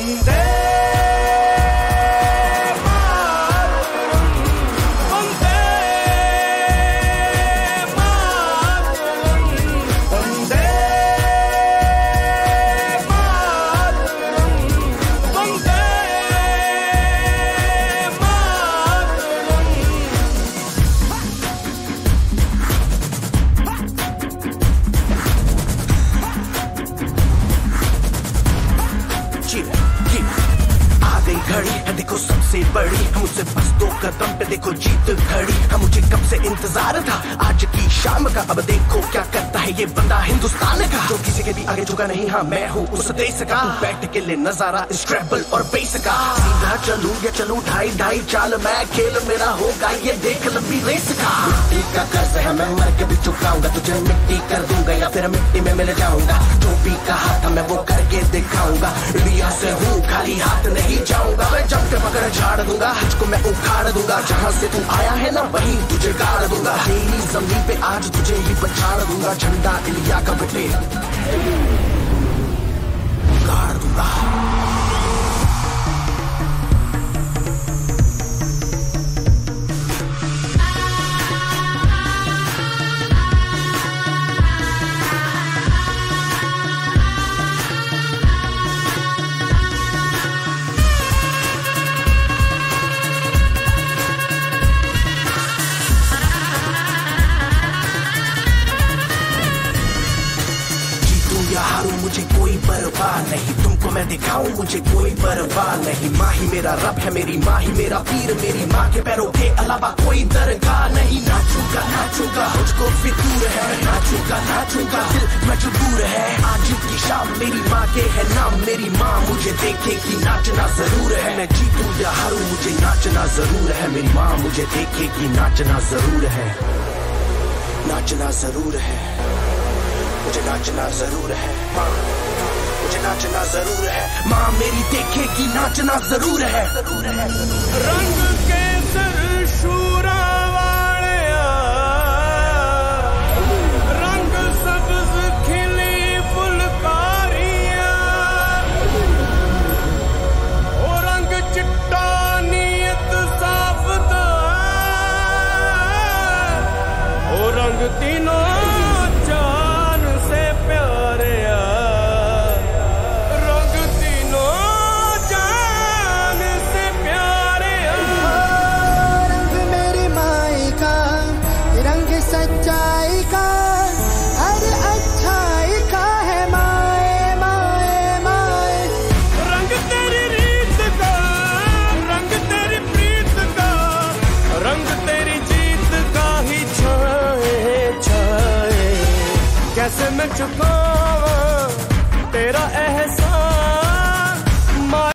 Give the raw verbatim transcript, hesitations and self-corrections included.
वंदे घड़ी है देखो सबसे बड़ी, हम मुझसे बस दो कदम पे देखो जीत खड़ी। हम मुझे कब से इंतजार था आज की शाम का, अब देखो क्या करता है ये बंदा हिंदुस्तान का, जो किसी के भी आगे झुका नहीं। हाँ मैं हूँ उस देश का, बैठ के ले नजारा इस ट्रैवल और बेस का। सीधा चलूं या चलूं ढाई ढाई चाल, मैं खेल मेरा होगा ये देख लंबी रेस का। मिट्टी का कर्ज है मैं मर के भी चुकाऊंगा, तुझे मिट्टी कर दूंगा या फिर मिट्टी में मिल जाऊंगा। जो भी कहा था मैं वो करके दिखाऊंगा, इंडिया से हूँ खाली हाथ नहीं जाऊंगा। मैं जब के पकड़ झाड़ दूंगा, तुझको मैं उखाड़ दूंगा। जहाँ से तू आया है ना वहीं तुझे गाड़ दूंगा। तेरी जमीन पे आज तुझे ही पछाड़ दूंगा। झंडा इंडिया का बेटे गाड़ दूंगा। हारूं मुझे कोई परवाह नहीं, तुमको मैं दिखाऊं मुझे कोई परवाह नहीं। माँ ही मेरा रब है, मेरी माँ ही मेरा पीर, मेरी माँ के पैरों के अलावा कोई दरगाह नहीं। नाचूंगा नाचूंगा मुझको फितूर है, नाचूंगा नाचूंगा दिल मजबूर है। आज की शाम मेरी माँ के है नाम, मेरी माँ मुझे देखेगी नाचना जरूर है। मैं जीतूं या हारूं मुझे नाचना जरूर है, मेरी माँ मुझे देखेगी नाचना जरूर है। नाचना जरूर है, मुझे नाचना जरूर है। माँ मुझे नाचना जरूर है, माँ मेरी देखेगी नाचना जरूर है। रंग के